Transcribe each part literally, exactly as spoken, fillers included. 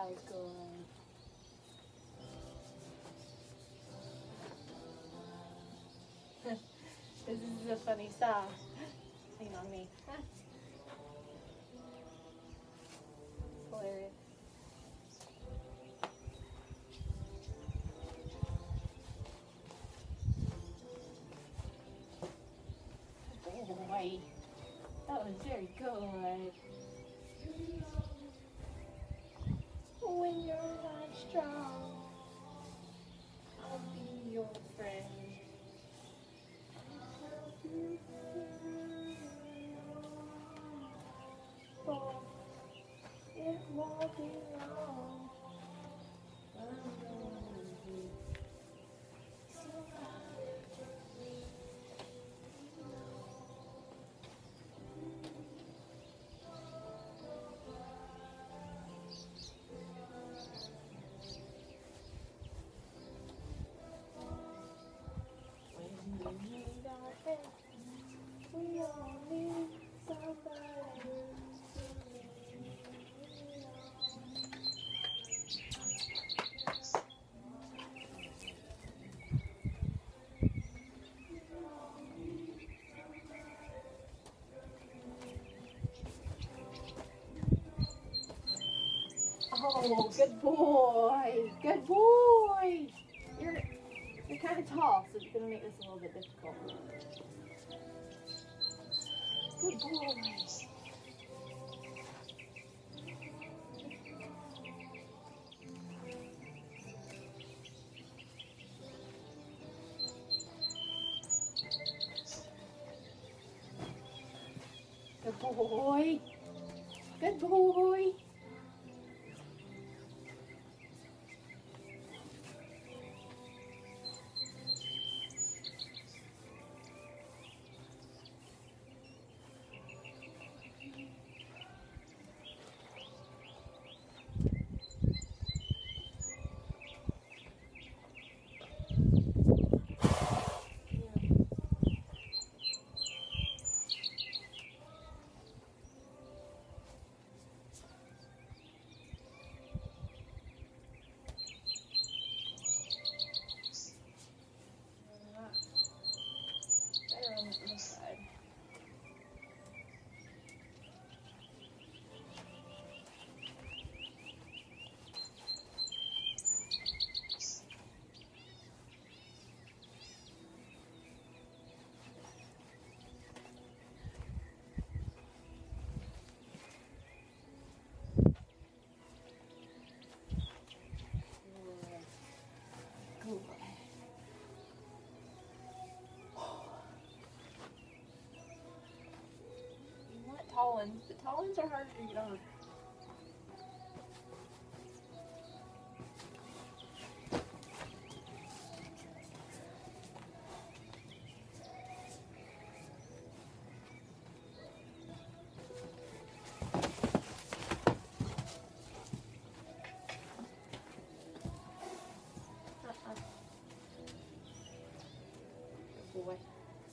good. This is a funny song. Hang on me. Hilarious. Boy, that was very good. When you're not strong, I'll be your friend. Oh, it won't be long. We all need somebody. Oh, good boy. Good boy. You're you're kind of tall, so it's gonna make this a little bit difficult. Good boy. Good boy. Good boy. Tall ones. The tall ones are harder to get on. Uh-uh. Good boy.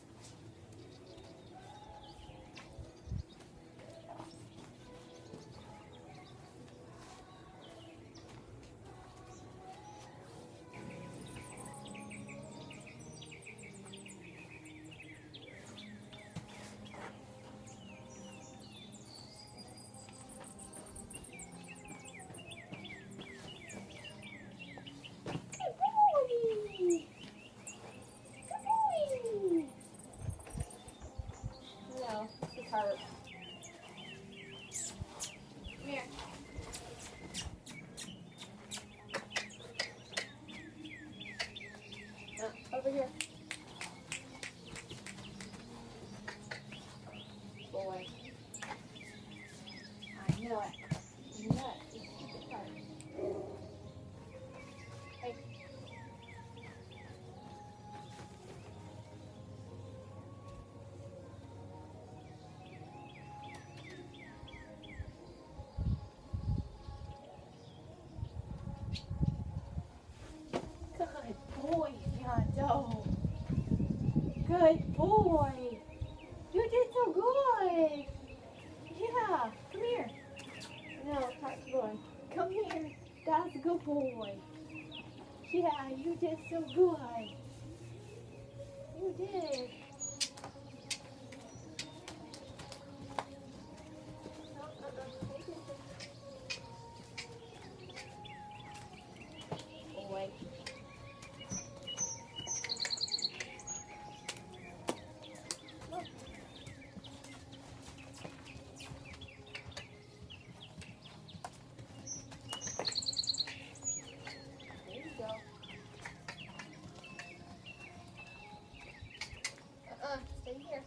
Hurt. Come here. Uh, over here. Boy. I know it. I know it. You stupid heart. Hey. Boy, Fianto. Good boy. You did so good. Yeah, come here. No, talk to the boy. Come here. That's a good boy. Yeah, you did so good. You did. Boy. Look. There you go. Uh-uh, stay here.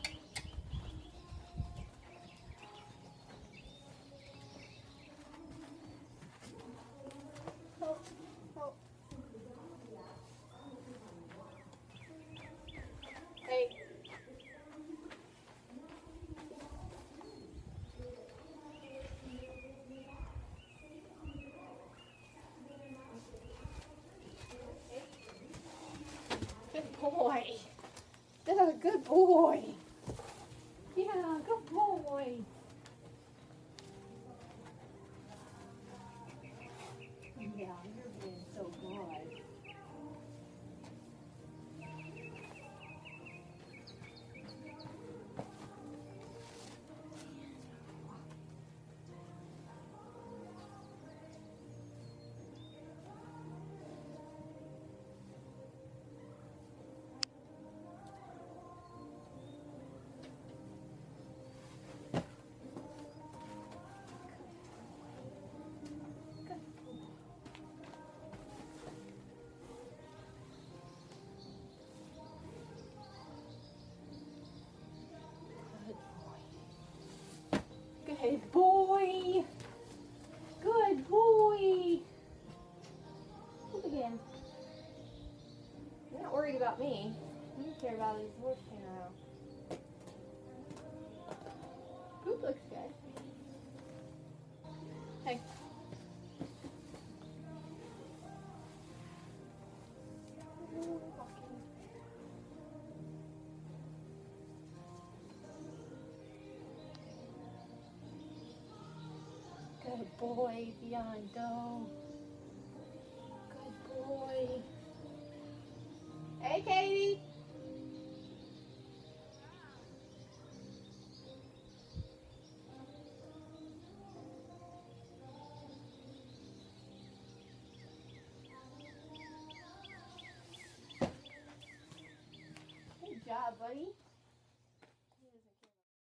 Oh, oh. Hey. Good boy. That's a good boy. Yeah, good boy. Yeah, you're being so good. Good boy. Good boy. Look again. You're not worried about me. You don't care about these horse hanging around. Poop looks good. Hey. Good boy, Fianto. Good boy. Hey, Katie. Good job, buddy.